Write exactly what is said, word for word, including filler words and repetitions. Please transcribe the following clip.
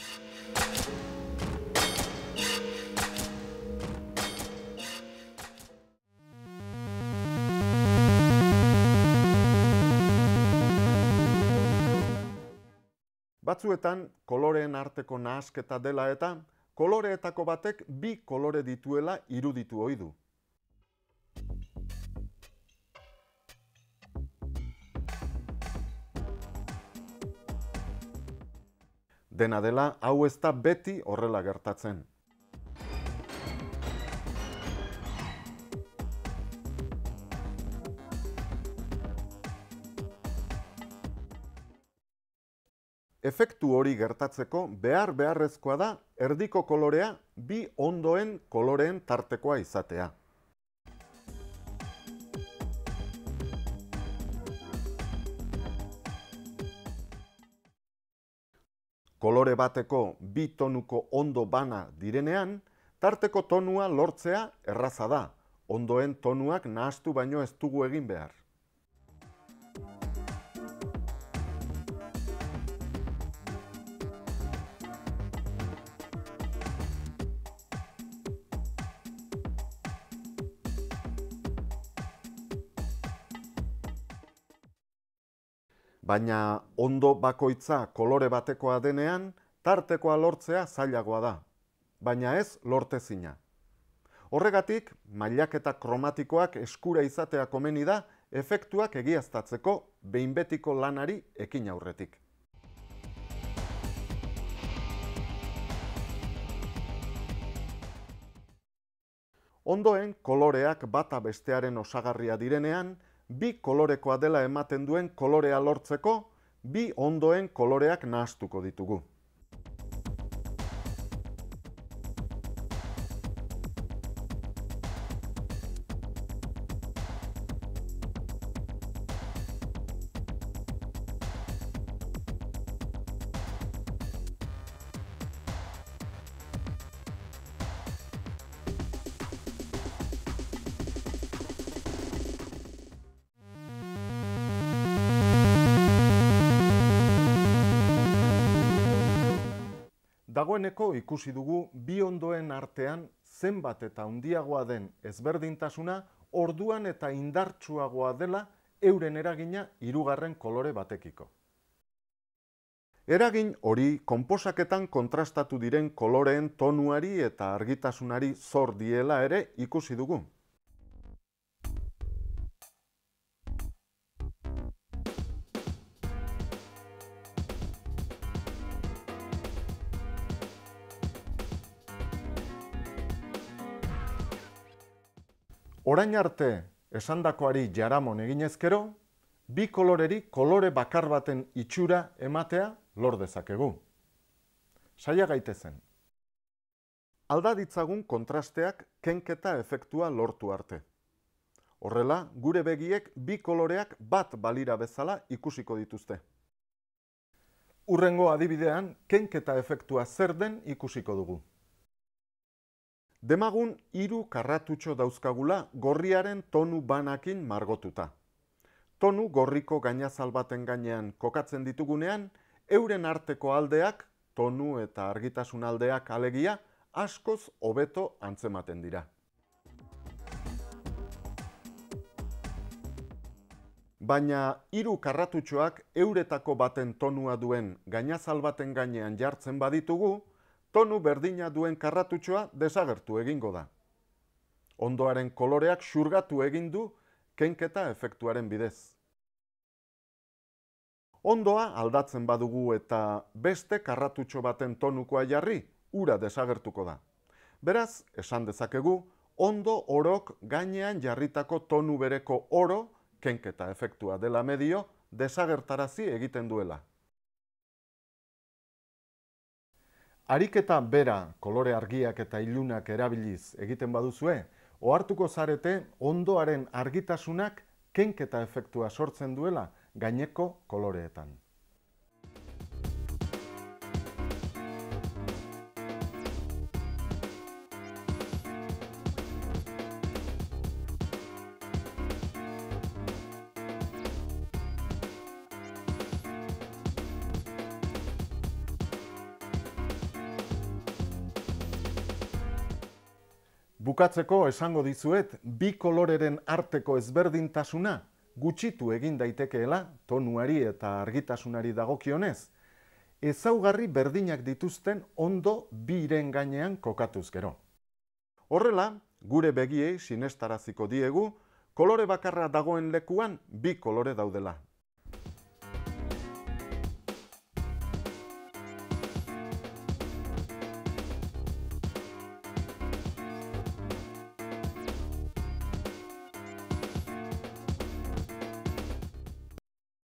Batzuetan, koloreen arteko nahasketa dela eta, koloreetako batek bi kolore dituela iruditu ohi du. Dena dela, hau ez da beti horrela gertatzen. Efektu hori gertatzeko behar beharrezkoa da erdiko kolorea bi ondoen koloreen tartekoa izatea. Kolore bateko bi tonuko ondo bana direnean, tarteko tonua lortzea erraza da, ondoen tonuak nahastu baino ez dugu egin behar. Baina ondo bakoitza kolore batekoa denean, tartekoa lortzea zailagoa da, baina ez lortezina. Horregatik, mailaketa kromatikoak eskura izatea komeni da efektuak egiaztatzeko behin betiko lanari ekin aurretik. Ondoen koloreak bata bestearen osagarria direnean, bi kolorekoa dela ematen duen kolorea lortzeko, bi ondoen koloreak nahastuko ditugu. Dagoeneko ikusi dugu bi ondoen artean zenbat eta handiagoa den ezberdintasuna orduan eta indartsuagoa dela euren eragina hirugarren kolore batekiko. Eragin hori konposaketan kontrastatu diren koloreen tonuari eta argitasunari zor diela ere ikusi dugu. Orain arte esandakoari jaramon eginezkero, bi koloreri kolore bakar baten itxura ematea lor dezakegu. Saia gaitezen. Alda ditzagun kontrasteak kenketa efektua lortu arte. Horrela, gure begiek bi koloreak bat balira bezala ikusiko dituzte. Hurrengo adibidean, kenketa efektua zer den ikusiko dugu. Demagun hiru karratutxo dauzkagula gorriaren tonu banakin margotuta. Tonu gorriko gainazal baten gainean kokatzen ditugunean, euren arteko aldeak, tonu eta argitasun aldeak alegia, askoz hobeto antzematen dira. Baina hiru karratutxoak euretako baten tonua duen gainazal baten gainean jartzen baditugu, tonu berdina duen karratutxoa desagertu egingo da. Ondoaren koloreak xurgatu egin du kenketa efektuaren bidez. Ondoa aldatzen badugu eta beste karratutxo baten tonukoa jarri, ura desagertuko da. Beraz, esan dezakegu, ondo orok gainean jarritako tonu bereko oro, kenketa efektua dela medio, desagertarazi egiten duela. Ariketa bera, kolore argiak eta ilunak erabiliz egiten baduzue, ohartuko zarete ondoaren argitasunak kenketa efektua sortzen duela gaineko koloreetan. Bukatzeko esango dizuet, bi koloreren arteko ezberdintasuna gutxitu egin daitekeela tonuari eta argitasunari dagokionez, ezaugarri berdinak dituzten ondo biren gainean kokatuz gero. Horrela, gure begiei sinestaraziko diegu, kolore bakarra dagoen lekuan bi kolore daudela.